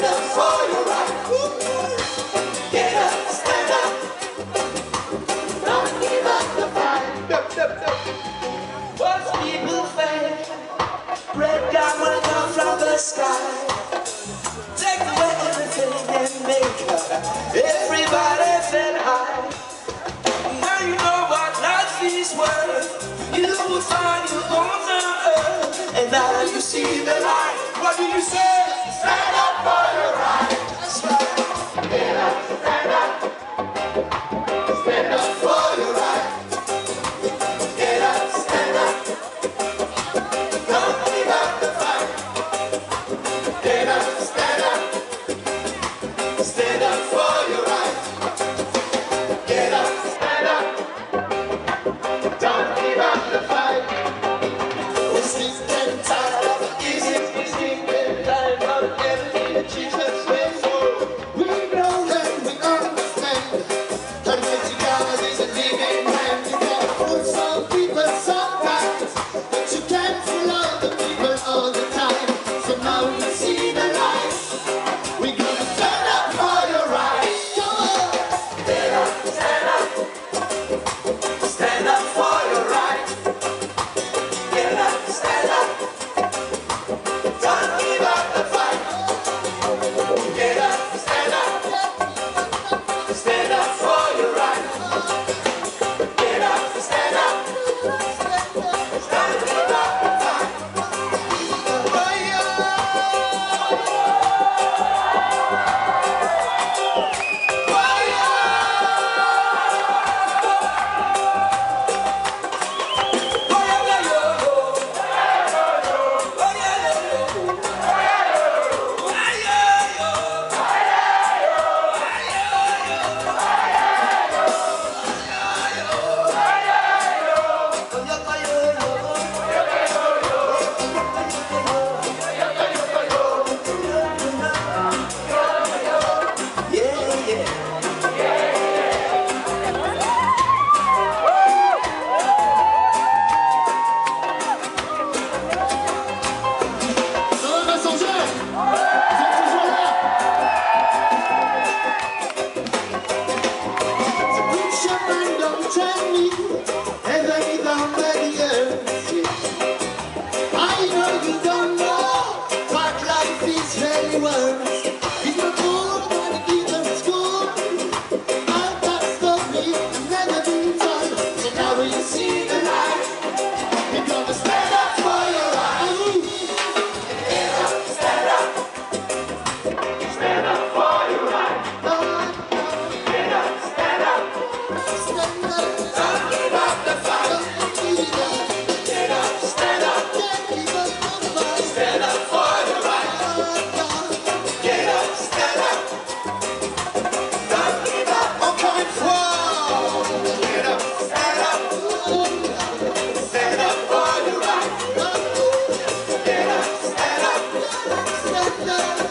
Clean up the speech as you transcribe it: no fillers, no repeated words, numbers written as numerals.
stand up for your right. Get up, stand up. Don't give up the fight. Watch people fade. Red God will come from the sky. Take away everything and make everybody feel high. Now you know what life is worth. You will find your own earth. And now you see the light. What do you say? Stand up for your right. That's right. Get up, stand up. Stand up for your right. Get up, stand up. Don't give up the fight. Get up, stand up. Stand up for your right. Get up, stand up. Don't give up the fight. We're sick and tired of the easy, and tired of everything that Jesus says. We know and we understand that mighty God is a living man. You can fool some people sometimes, but you can't fool all the people all the time. So now you see the light. We're gonna stand up for your right. Come on. Get up, stand up. Stand up for your right. Get up, stand up. Don't give up the fight. Get up, stand up. Stand up for your right. Get up, stand up. Don't give up the fight. Stand up.